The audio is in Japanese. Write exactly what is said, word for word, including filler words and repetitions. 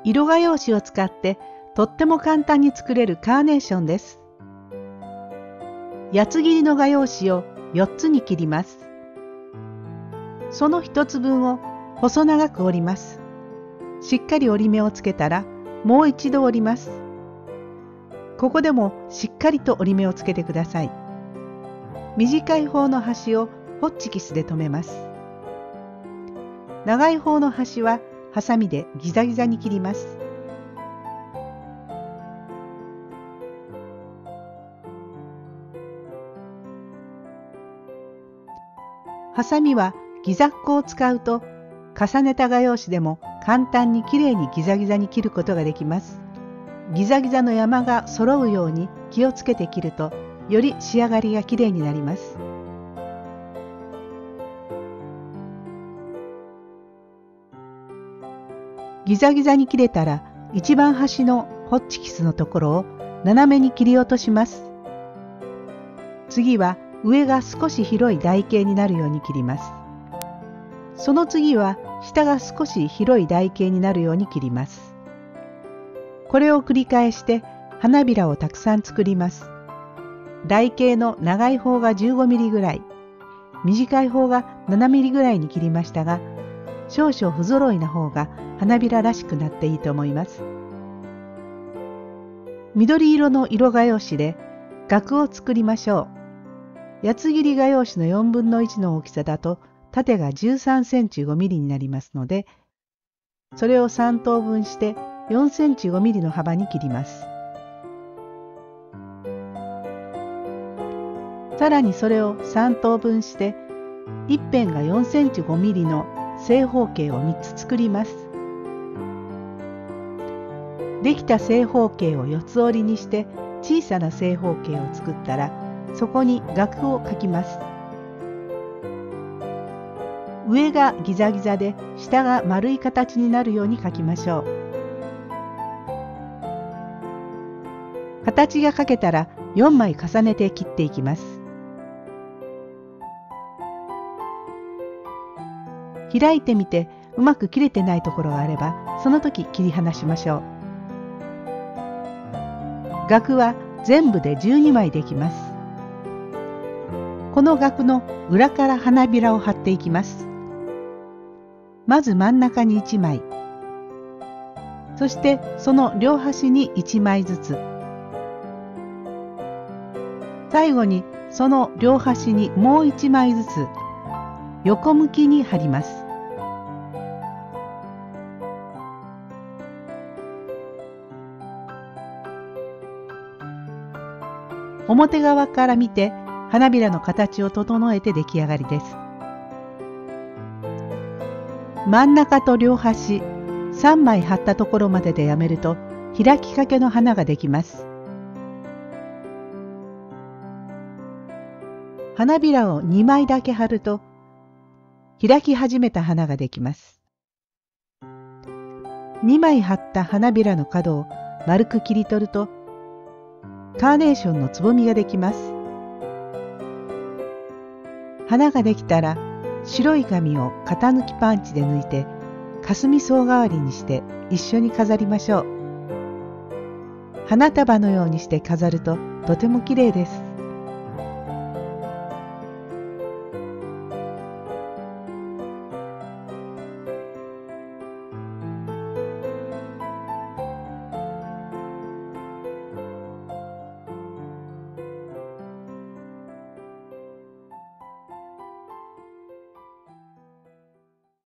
色画用紙を使ってとっても簡単に作れるカーネーションです。八つ切りの画用紙をよっつに切ります。そのひとつぶんを細長く折ります。しっかり折り目をつけたらもう一度折ります。ここでもしっかりと折り目をつけてください。短い方の端をホッチキスで留めます。長い方の端はハサミでギザギザに切ります。ハサミはギザッコを使うと重ねた画用紙でも簡単にきれいにギザギザに切ることができます。ギザギザの山が揃うように気をつけて切るとより仕上がりがきれいになります。ギザギザに切れたら一番端のホッチキスのところを斜めに切り落とします。次は上が少し広い台形になるように切ります。その次は下が少し広い台形になるように切ります。これを繰り返して花びらをたくさん作ります。台形の長い方がじゅうごミリぐらい、短い方がななミリぐらいに切りましたが、少々不揃いな方が花びららしくなっていいと思います。緑色の色画用紙で額を作りましょう。八つ切り画用紙のよんぶんのいちの大きさだと縦がじゅうさんセンチごミリになりますので、それをさん等分してよんセンチごミリの幅に切ります。さらにそれをさん等分して一辺がよんセンチごミリの正方形をみっつ作ります。できた正方形をよつ折りにして小さな正方形を作ったら、そこに額を描きます。上がギザギザで下が丸い形になるように描きましょう。形が描けたらよんまい重ねて切っていきます。開いてみてうまく切れてないところがあれば、その時切り離しましょう。額は全部でじゅうにまいできます。この額の裏から花びらを貼っていきます。まず真ん中にいちまい、そしてその両端にいちまいずつ、最後にその両端にもういちまいずつ横向きに貼ります。表側から見て花びらの形を整えて出来上がりです。真ん中と両端さんまい貼ったところまででやめると開きかけの花ができます。花びらをにまいだけ貼ると開き始めた花ができます。にまい貼った花びらの角を丸く切り取るとカーネーションのつぼみができます。花ができたら白い紙を型抜きパンチで抜いてかすみ草代わりにして一緒に飾りましょう。花束のようにして飾るととてもきれいです。